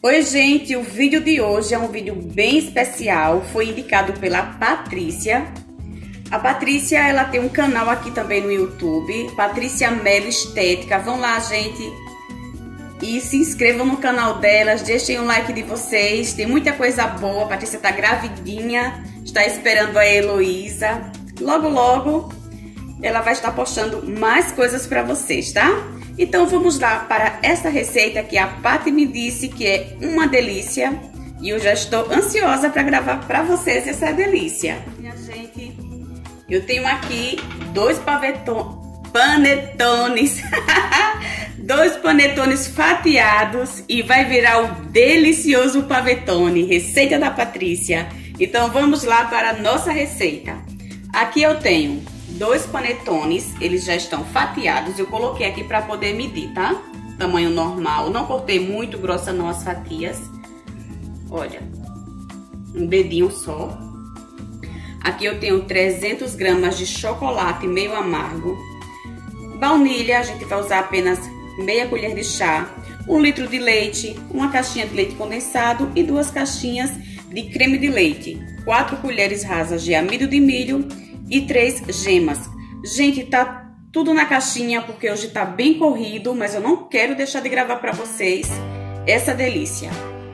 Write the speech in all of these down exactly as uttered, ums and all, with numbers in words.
Oi gente, o vídeo de hoje é um vídeo bem especial, foi indicado pela Patrícia. A Patrícia, ela tem um canal aqui também no YouTube, Patrícia Mello Estética. Vão lá, gente, e se inscrevam no canal delas, deixem o like de vocês, tem muita coisa boa. A Patrícia tá gravidinha, está esperando a Heloísa. Logo, logo, ela vai estar postando mais coisas para vocês, tá? Então vamos lá para essa receita que a Paty me disse que é uma delícia e eu já estou ansiosa para gravar para vocês essa delícia. Minha gente, eu tenho aqui dois paveton, panetones, dois panetones fatiados e vai virar o delicioso pavetone, receita da Patrícia. Então vamos lá para a nossa receita. Aqui eu tenho dois panetones, eles já estão fatiados. Eu coloquei aqui para poder medir, tá? Tamanho normal, não cortei muito grossa não as fatias. Olha, um dedinho só. Aqui eu tenho trezentas gramas de chocolate meio amargo. Baunilha, a gente vai usar apenas meia colher de chá. Um litro de leite, uma caixinha de leite condensado e duas caixinhas de creme de leite. Quatro colheres rasas de amido de milho e três gemas. Gente, tá tudo na caixinha porque hoje tá bem corrido, mas eu não quero deixar de gravar para vocês essa delícia.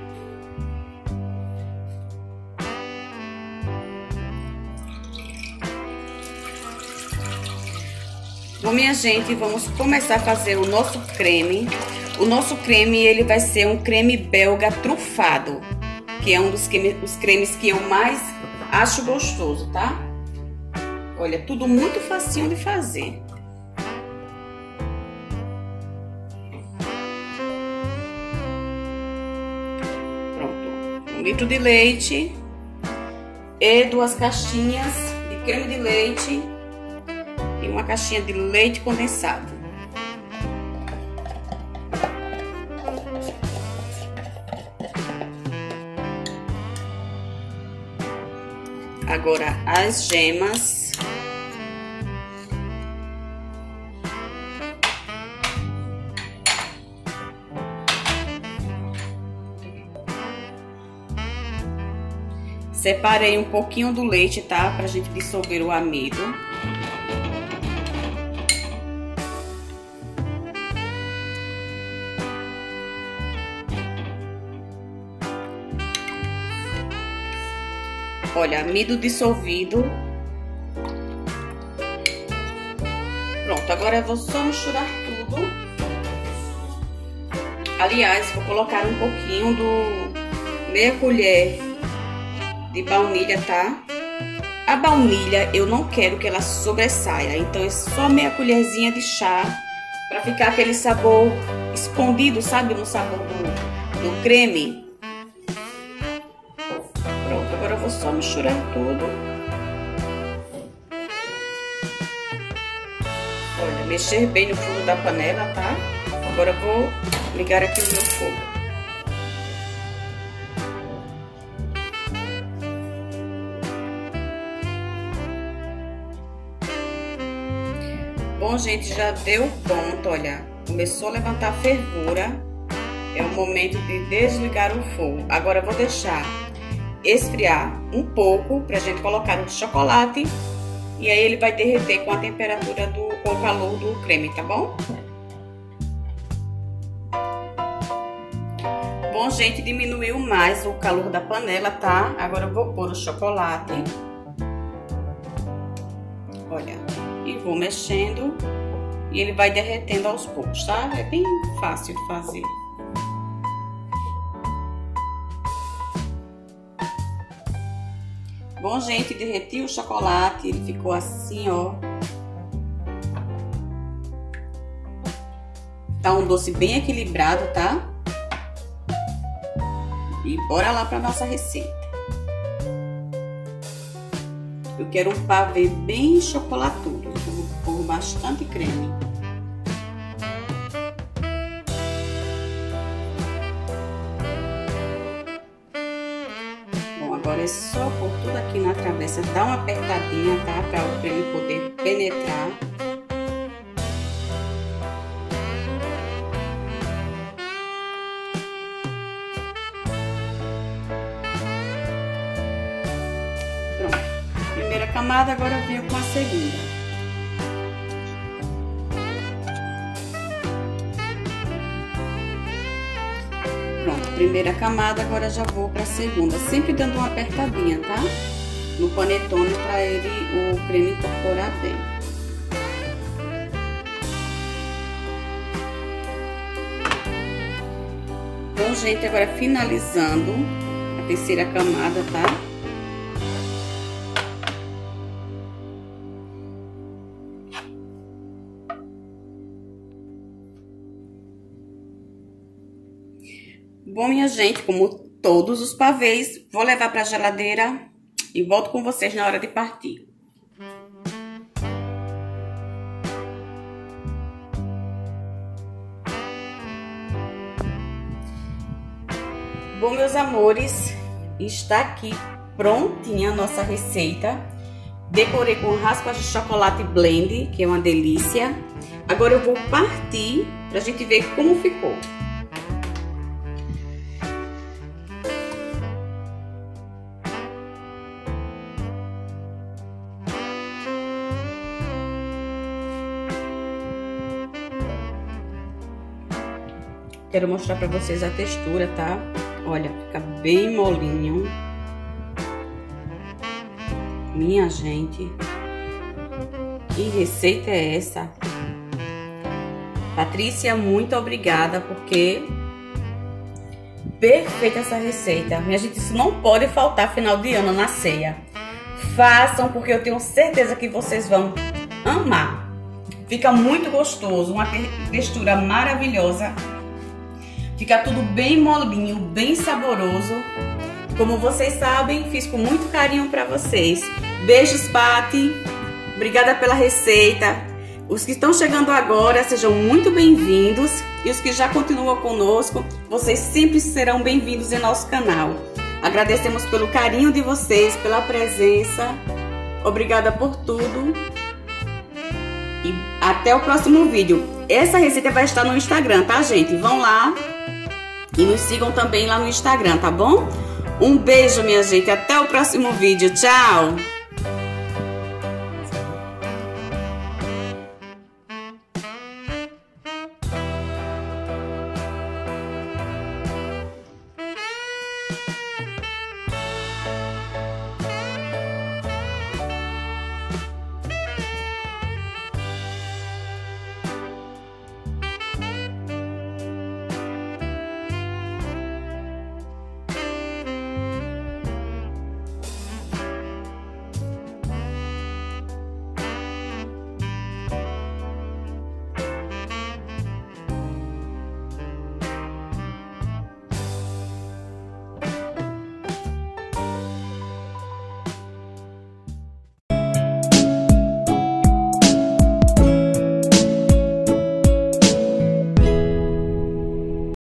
Bom, minha gente, vamos começar a fazer o nosso creme. O nosso creme, ele vai ser um creme belga trufado, que é um dos cremes, os cremes que eu mais acho gostoso, tá? Olha, tudo muito facinho de fazer. Pronto. Um litro de leite e duas caixinhas de creme de leite e uma caixinha de leite condensado. Agora as gemas. Separei um pouquinho do leite, tá? Pra gente dissolver o amido. Olha, amido dissolvido. Pronto, agora eu vou só misturar tudo. Aliás, vou colocar um pouquinho do meia colher de baunilha, tá? A baunilha eu não quero que ela sobressaia, então é só meia colherzinha de chá para ficar aquele sabor escondido, sabe, no sabor do, do creme. Pronto, agora eu vou só misturar tudo. Olha, mexer bem no fundo da panela, tá? Agora eu vou ligar aqui o meu fogo. Bom, gente, já deu ponto, olha, começou a levantar a fervura, é o momento de desligar o fogo. Agora eu vou deixar esfriar um pouco pra gente colocar no chocolate e aí ele vai derreter com a temperatura do, com o calor do creme, tá bom? Bom, gente, diminuiu mais o calor da panela, tá? Agora eu vou pôr o chocolate. Olha, e vou mexendo e ele vai derretendo aos poucos, tá? É bem fácil de fazer. Bom, gente, derreti o chocolate, ele ficou assim, ó. Tá um doce bem equilibrado, tá? E bora lá pra nossa receita. Eu quero um pavê bem chocolatudo, então vou pôr bastante creme. Bom, agora é só pôr tudo aqui na travessa, dar uma apertadinha, tá? Para o creme poder penetrar. camada, agora eu venho com a segunda. Pronto, primeira camada, agora já vou para a segunda, sempre dando uma apertadinha, tá? No panetone para ele, o creme incorporar bem. Então, gente, agora finalizando a terceira camada, tá? Bom, minha gente, como todos os pavês, vou levar para a geladeira e volto com vocês na hora de partir. Bom, meus amores, está aqui prontinha a nossa receita. Decorei com raspas de chocolate blend, que é uma delícia. Agora eu vou partir pra gente ver como ficou. Quero mostrar pra vocês a textura, tá? Olha, fica bem molinho. Minha gente, que receita é essa? Patrícia, muito obrigada, porque perfeita essa receita. Minha gente, isso não pode faltar final de ano na ceia. Façam, porque eu tenho certeza que vocês vão amar. Fica muito gostoso, uma textura maravilhosa. Fica tudo bem molinho, bem saboroso. Como vocês sabem, fiz com muito carinho para vocês. Beijos, Pati. Obrigada pela receita. Os que estão chegando agora, sejam muito bem-vindos. E os que já continuam conosco, vocês sempre serão bem-vindos em nosso canal. Agradecemos pelo carinho de vocês, pela presença. Obrigada por tudo. E até o próximo vídeo. Essa receita vai estar no Instagram, tá, gente? Vão lá. E nos sigam também lá no Instagram, tá bom? Um beijo, minha gente. Até o próximo vídeo. Tchau!